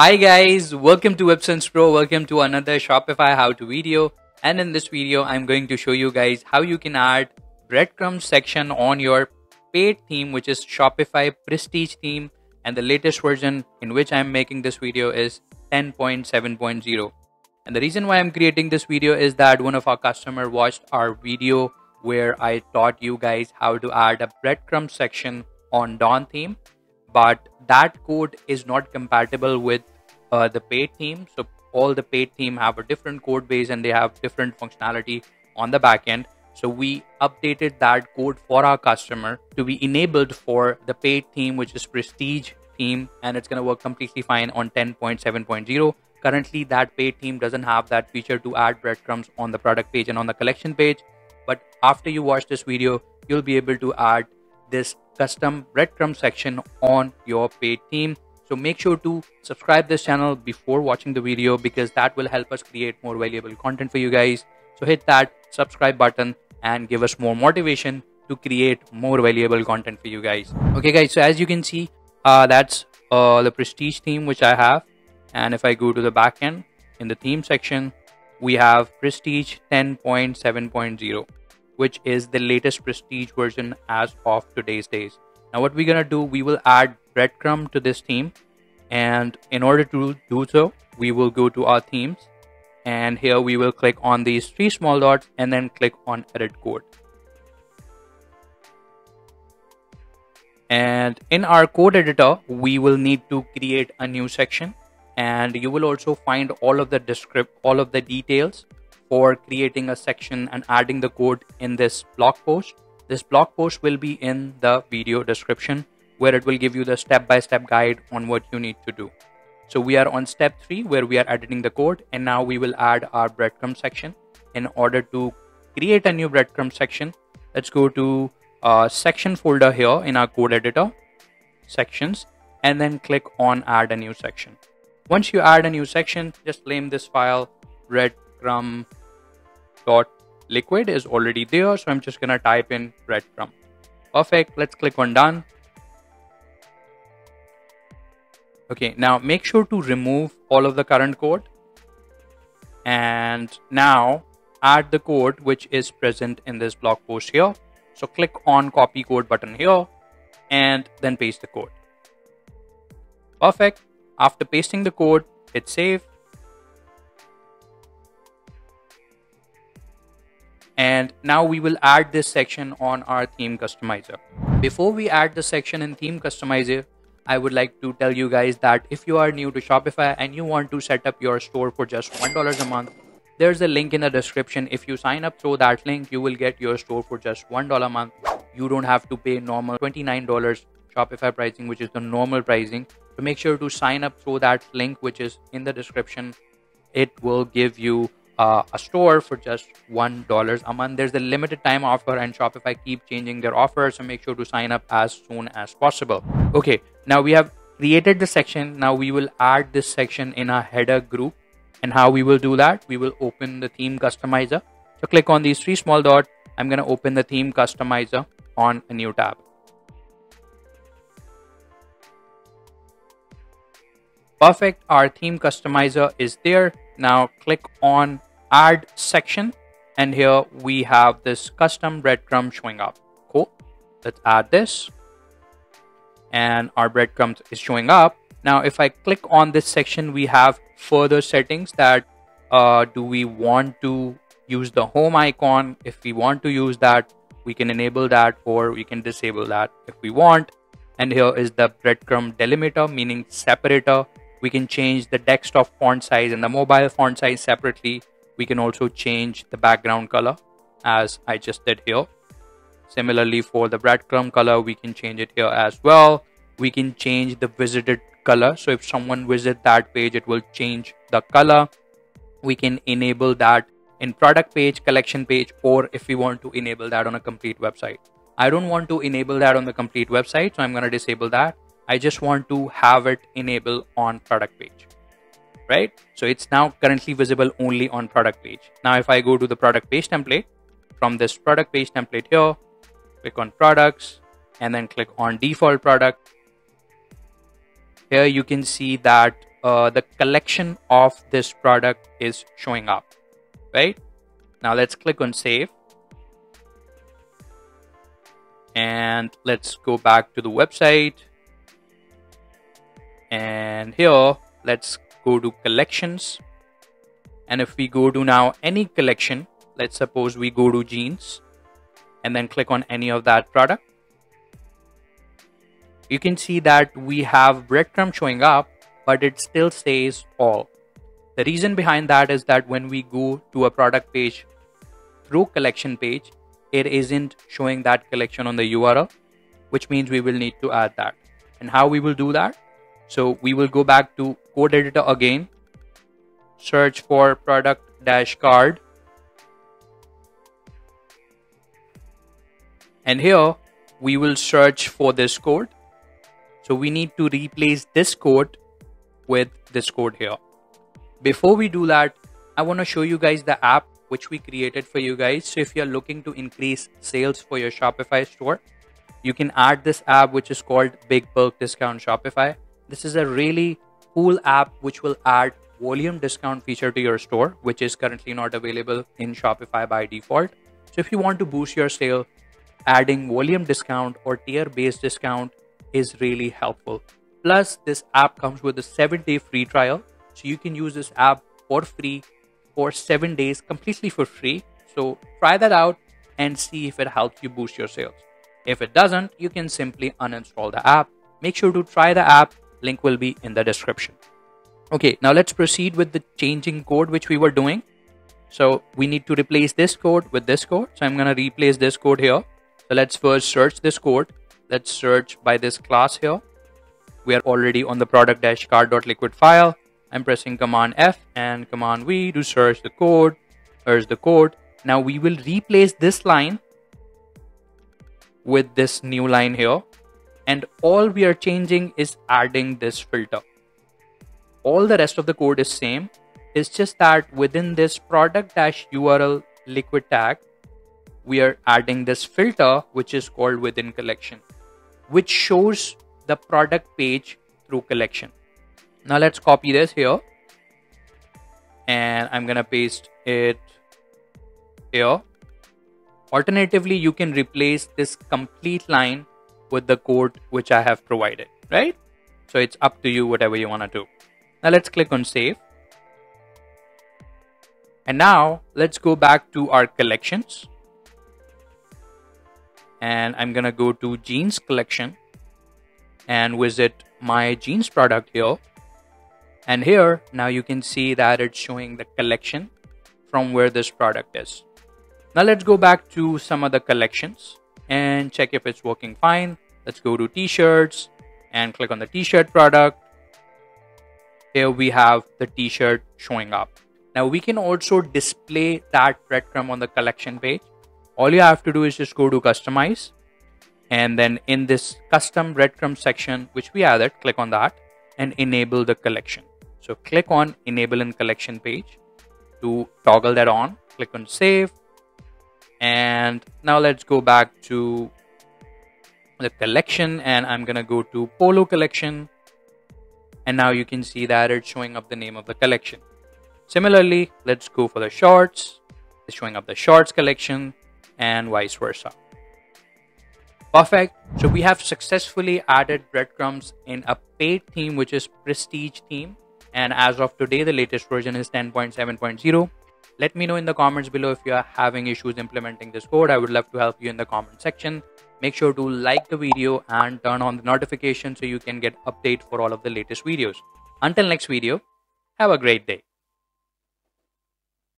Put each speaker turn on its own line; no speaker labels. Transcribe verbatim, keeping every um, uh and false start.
Hi guys, welcome to Websense Pro. Welcome to another Shopify how-to video. And in this video, I'm going to show you guys how you can add breadcrumbs section on your paid theme, which is Shopify Prestige theme. And the latest version in which I'm making this video is ten point seven point zero. And the reason why I'm creating this video is that one of our customer watched our video where I taught you guys how to add a breadcrumbs section on Dawn theme. But that code is not compatible with uh, the paid theme. So all the paid theme have a different code base and they have different functionality on the backend. So we updated that code for our customer to be enabled for the paid theme, which is Prestige theme, and it's going to work completely fine on ten point seven point zero. Currently, that paid theme doesn't have that feature to add breadcrumbs on the product page and on the collection page. But after you watch this video, you'll be able to add this custom breadcrumb section on your paid theme. So make sure to subscribe this channel before watching the video, because that will help us create more valuable content for you guys. So hit that subscribe button and give us more motivation to create more valuable content for you guys. Okay guys, so as you can see, uh, that's uh, the Prestige theme which I have. And if I go to the backend in the theme section, we have Prestige ten point seven point zero. which is the latest Prestige version as of today's days. Now what we're gonna do, we will add breadcrumb to this theme, and in order to do so, we will go to our themes, and here we will click on these three small dots and then click on edit code. And in our code editor, we will need to create a new section, and you will also find all of the descript all of the details for creating a section and adding the code in this blog post. This blog post will be in the video description, where it will give you the step-by-step guide on what you need to do. So we are on step three, where we are editing the code, and now we will add our breadcrumb section. In order to create a new breadcrumb section, let's go to uh, section folder here in our code editor, sections, and then click on add a new section. Once you add a new section, just name this file breadcrumb dot liquid is already there, so I'm just gonna type in breadcrumb. Perfect. Let's click on done. Okay, now make sure to remove all of the current code, and now add the code which is present in this blog post here. So click on copy code button here and then paste the code. Perfect. After pasting the code, hit save. And now we will add this section on our theme customizer. Before we add the section in theme customizer, I would like to tell you guys that if you are new to Shopify and you want to set up your store for just one dollar a month, there's a link in the description. If you sign up through that link, you will get your store for just one dollar a month. You don't have to pay normal twenty-nine dollars Shopify pricing, which is the normal pricing. So make sure to sign up through that link, which is in the description. It will give you Uh, a store for just one dollar a month. There's a limited time offer, and Shopify keep changing their offers, so make sure to sign up as soon as possible. Okay, now we have created the section. Now we will add this section in our header group. And how we will do that? We will open the theme customizer. So click on these three small dots. I'm going to open the theme customizer on a new tab. Perfect. Our theme customizer is there. Now click on add section, and here we have this custom breadcrumb showing up. Cool. Let's add this, and our breadcrumbs is showing up. Now if I click on this section, we have further settings that uh, do we want to use the home icon? If we want to use that, we can enable that, or we can disable that if we want. And here is the breadcrumb delimiter, meaning separator. We can change the desktop font size and the mobile font size separately. We can also change the background color, as I just did here. Similarly, for the breadcrumb color, we can change it here as well. We can change the visited color. So if someone visits that page, it will change the color. We can enable that in product page, collection page, or if we want to enable that on a complete website. I don't want to enable that on the complete website, so I'm going to disable that. I just want to have it enable on product page, right? So it's now currently visible only on product page. Now, if I go to the product page template, from this product page template here, click on products and then click on default product. Here you can see that uh, the collection of this product is showing up, right? Now let's click on save. And let's go back to the website. And here, let's go to collections. And if we go to now any collection, let's suppose we go to jeans and then click on any of that product. You can see that we have breadcrumb showing up, but it still says all. The reason behind that is that when we go to a product page through collection page, it isn't showing that collection on the U R L, which means we will need to add that. And how we will do that? So we will go back to code editor again, search for product dash card. And here we will search for this code. So we need to replace this code with this code here. Before we do that, I want to show you guys the app which we created for you guys. So if you're looking to increase sales for your Shopify store, you can add this app which is called Big Bulk Discount Shopify. This is a really cool app which will add volume discount feature to your store, which is currently not available in Shopify by default. So if you want to boost your sale, adding volume discount or tier based discount is really helpful. Plus, this app comes with a seven day free trial. So you can use this app for free for seven days completely for free. So try that out and see if it helps you boost your sales. If it doesn't, you can simply uninstall the app. Make sure to try the app. Link will be in the description. Okay, now let's proceed with the changing code which we were doing. So we need to replace this code with this code. So I'm going to replace this code here. So let's first search this code. Let's search by this class here. We are already on the product-card.liquid file. I'm pressing Command F and Command V to search the code. Here's the code. Now we will replace this line with this new line here. And all we are changing is adding this filter. All the rest of the code is same. It's just that within this product-U R L liquid tag, we are adding this filter, which is called within collection, which shows the product page through collection. Now let's copy this here. And I'm going to paste it here. Alternatively, you can replace this complete line with the code which I have provided, right? So it's up to you, whatever you want to do. Now let's click on save. And now let's go back to our collections. And I'm going to go to jeans collection and visit my jeans product here. And here, now you can see that it's showing the collection from where this product is. Now let's go back to some of the collections and check if it's working fine. Let's go to t-shirts and click on the t-shirt product. Here we have the t-shirt showing up. Now we can also display that breadcrumb on the collection page. All you have to do is just go to customize. And then in this custom breadcrumb section, which we added, click on that and enable the collection. So click on enable in collection page to toggle that on. Click on save. And now let's go back to the collection and I'm going to go to polo collection. And now you can see that it's showing up the name of the collection. Similarly, let's go for the shorts. It's showing up the shorts collection and vice versa. Perfect. So we have successfully added breadcrumbs in a paid theme, which is Prestige theme. And as of today, the latest version is ten point seven point zero. Let me know in the comments below if you are having issues implementing this code. I would love to help you in the comment section. Make sure to like the video and turn on the notification so you can get update for all of the latest videos. Until next video, have a great day.